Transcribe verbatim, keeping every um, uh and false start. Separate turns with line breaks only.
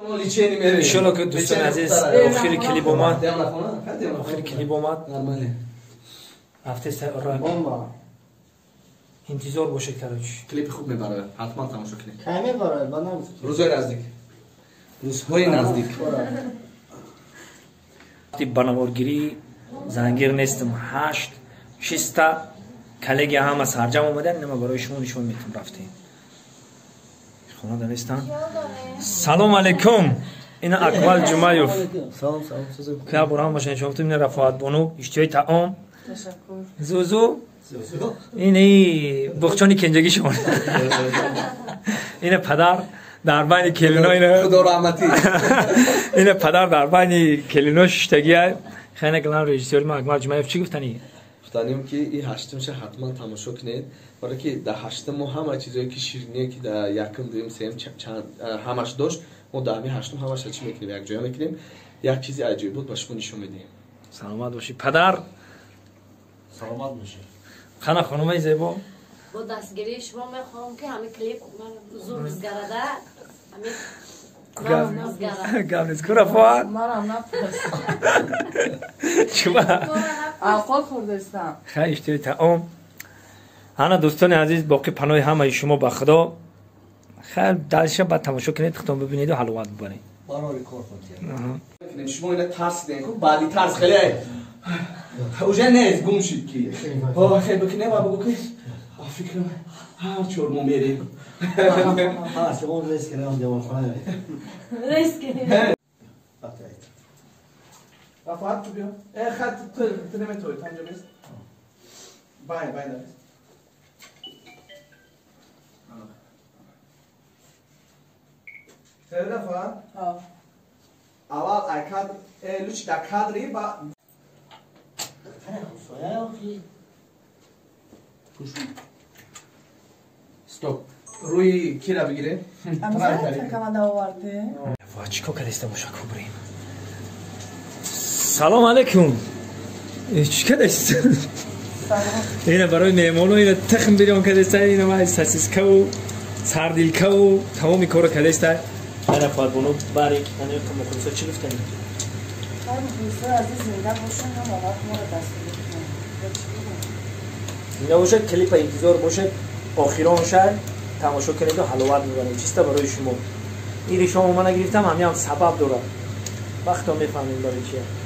انشالله که دوستان عزیز آخر کلیپ اومد آخر کلیپ اومد هفته سر انتظار باشه کراچ
کلیپ خوب میبره حتما تماشا کنید
کی میبره با نام
روزهای نزدیک روزهای نزدیک
وقتی بنوارگیری زنگیر نیستم هشت شستا کلگی همه سرجم اومدن نما برای شما نشون میتونم رفتیم خونه دانستان سلام علیکم این اکمل جمعیوف
سلام سلام
که برام باشین شما تو این رفاقت بانو اشتیای تعام
تشکر
زوزو این ای بخچانی کنجگی شما این پدر در بین کلینا این
خدا رحمتی
این پدر در بین کلینا شتگیه خیلی کلام رژیسور ما اکمل جمعیوف چی گفتنی
گفتنیم که این هشتمش حتما تماشا کنید برای که در هشتم ما همه چیزایی که شیرینیه که در یکم دویم سیم چند همش داشت ما در همین هشتم همش چی میکنیم یک جایی میکنیم یک چیزی عجیب بود باش نشون میدیم
سلامت باشی پدر
سلامت باشی
خانه خانومای زیبا
با دستگیری شما میخوام که همه کلیپ من زور مزگرده همه من مزگرده
گامنیز کورا فواد
مرام نپرسم
شما
آقا کردستان
خیلی اشتری تعام انا دوستان عزیز باقی پناه همه شما به خدا خیلی دلشب بعد تماشا کنید ختم ببینید و حلوت ببینید
برای کار کنید
شما اینا ترس دیدین که بعدی ترس خیلی اوجه نیست گم شد که خیلی بکنه و بگو که فکر هر چور ما میریم
ها شما ریس کنه هم دیوان خانه
ریس کنه
رفعت تو بیا اه خط تو نمیتوی تا اینجا بیست باید باید دارست سه دفعه اول ای کادر لوچ در کادری با ستوب روی کی را بگیره؟
امسال تکامل آورده
وا چیکار کردیست موشا کوبریم سلام علیکم چی کردیست اینه برای مهمانو اینه تخم بیرون کردیست اینه ما ساسیسکا و سردیلکا و تمامی کارو کردیست من افاد بونو باریک یعنی تو مخلصا چی گفتن
هر مخلصا عزیز زنده باشن هم آقا ما رو دستگیری کنن
اینا باشه کلیپ انتظار باشه آخران شد تماشا کنید و حلاوت میبرید چیستا برای شما این شما من گرفتم همین هم سبب داره وقتا میفهمیم برای چیه